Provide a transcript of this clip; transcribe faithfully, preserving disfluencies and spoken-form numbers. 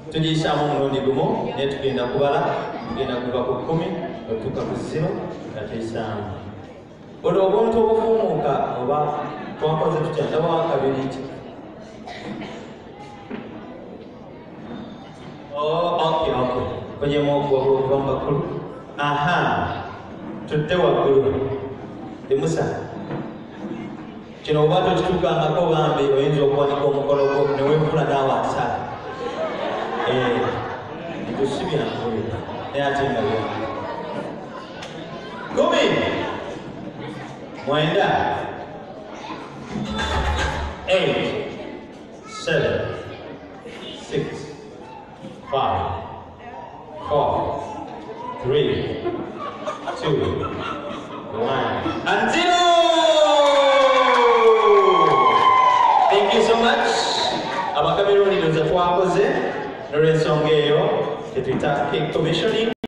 tugiyisaamu omulundi gumu naye tugenda kubala tugenda kuva ku kkumi otuuka ku ziro nga tuyisaamu olwo obuntu obufuumuuka oba twakoze tutya ndabawo kabiri ki okay okay konyemu okuwabula okuva mu bakulu aha tudde waggulu emusa kino oba tokituukangako bambi oyinza okuwanika omukolo gwo newefuna naawe asala tusibyankuyo naye ate nga bya kumi mwenda eight seven six five four three two one and zero. Thank you so much. Abakameruni ndoza twakoze n'olw'ensonga eyo tetuyita cake commissioning.